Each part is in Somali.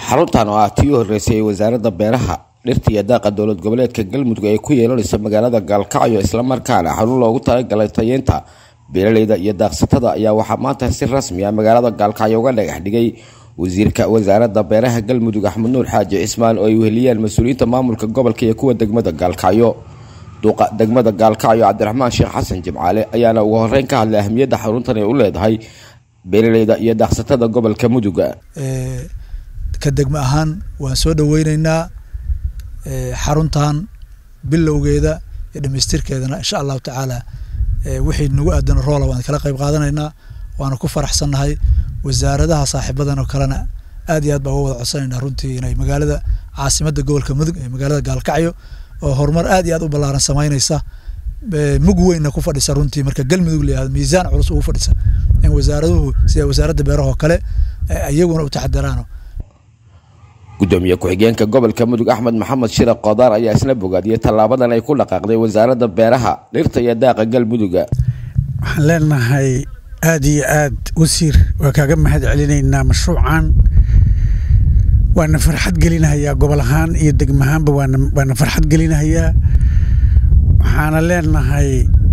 xaruntan oo ah tii horeysay wasaaradda beeraha dhirta iyo daaqa dowlad goboleedka Galmudug ay ku yeelanayso magaalada Gaalkacyo isla markaana xarun loogu talagalay tayeynta beeralayda iyo daaqsatada ayaa waxa maanta si rasmi ah magaalada Gaalkacyo uga dhagax dhigay wasiirka wasaaradda beeraha Galmudug Axmed Nuur Xaaji Cismaan oo ay weheliyeen mas'uuliyiinta maamulka gobolka iyo kuwa degmada Gaalkacyo duqa degmada Gaalkacyo Cabdiraxmaan Sheekh Xasan Jimcaale ayaana ugu horeyn ka hadlay ahmiyadda xaruntan ay u leedahay beeralayda iyo daaqsatada gobolka Mudug ka degmo ahaan waan soo dhaweynaynaa xaruntan bilowgeeda iyo dhameystirkeedana insha Allah taala wixii nagu aadan roola waan kala qayb qaadanaynaa waana ku faraxsanahay wasaaradaha saaxiibadan oo kalena aad iyo aad baa wada codsanaynaa runtii inay magaalada caasimadda gobolka Mudug ee magaalada Gaalkacyo oo horumar aad iyo aad u ballaaran sameynaysa mug weyn ku fadhisa runtii marka Galmudug leeyahay miisaan culus ugu fadhisa in wasaaraduhu sida wasaaradda beeraha kale ayaguna u taxadaraano gudoomiye ku-xigeenka gobolka Mudug Axmed Maxamed Shira Qodar ayaa isna bogaadiyay talaabadan ay ku dhaqaaqday wasaaradda beeraha dhirta iyo daaqa Galmudug waxaan leenahay aad iyo aad wasiir waa kaaga mahad celinaynaa mashruucan waana farxad gelinayaa gobol ahaan iyo degmo ahaanba waana farxad gelinayaa waxaana leenahay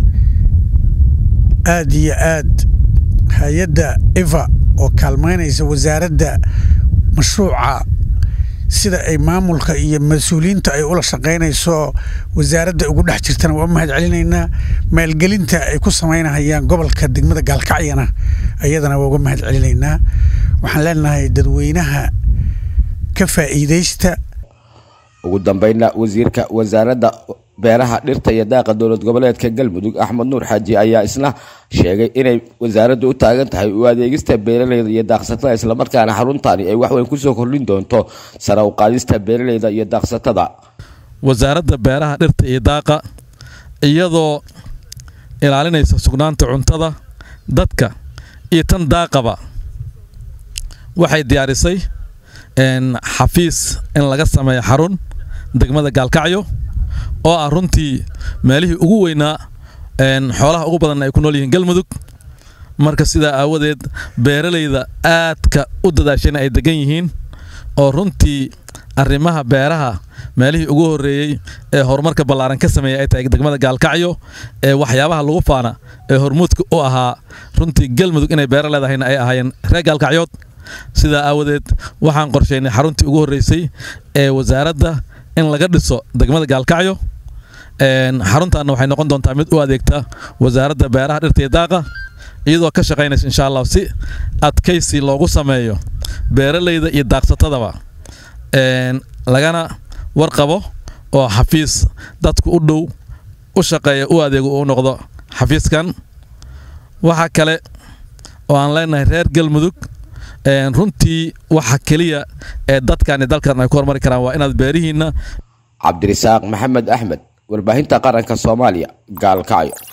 aad iyo aad hay'adda IFA oo kaalmeynaysa wasaaradda mashruuca sida ay maamulka iyo mas'uuliyiinta ay ula shaqeynayso wasaaradda ugu dhex jirtana waa mahad celinaynaa maalgelinta ay ku sameynayaan gobolka degmada Gaalkacyana ayadana waa uga mahad celinaynaa waxaan leenahay dadweynaha ka faa'iideysta ugu dambeynna wasiirka wasaaradda beeraha dhirta iyo daaqa dowlad goboleedka Galmudug Axmed Nuur Xaaji ayaa isna sheegay inay wasaaraddu u taagan tahay u adeegista beeralayda iyo daaqsatada isla markaana xaruntani ay wax weyn ku soo kordhin doonto sare u qaadista beeralayda iyo daaqsatada wasaaradda beeraha dhirta iyo daaqa iyadoo ilaalinaysa sugnaanta cuntada dadka iyo tan daaqaba waxay diyaarisay xafiis in laga sameeyo xarun degmada Gaalkacyo oo ah runtii meelihii ugu weynaa xoolaha ugu badan ay ku nool yihiin Galmudug marka sida aawadeed beeralayda aadka u dadaashana ay degan yihiin oo runtii arrimaha beeraha meelihii ugu horeeyay ee horumarka ballaaran ka sameeyay ay tahay degmada Gaalkacyo ee waxyaabaha lagu faana ee hormuudka u ahaa runtii Galmudug inay beer leedahayna ay ahaayeen reer Gaalkacyood sida aawadeed waxaan qorsheynay xaruntii ugu horeysay ee wasaaradda in laga dhiso degmada Gaalkacyo xaruntaana waxay noqon doontaa mid u adeegta wasaaradda beeraha dhirta iyo daaqa iyadoo ka shaqeynaysa insha Allah si adkaysi loogu sameeyo beeralayda iyo daaqsatadaba lagana warqabo oo xafiis dadku u dhow u shaqeeya u adeego u noqdo xafiiskan waxa kale oo aan leenahay reer Galmudug runtii waxa kaliya ee dadkan dalkan ay ku hormari karaan waa inaad beerihiina Cabdirasaaq Maxamed Axmed warbaahinta qaranka Soomaaliya Gaalkacyo.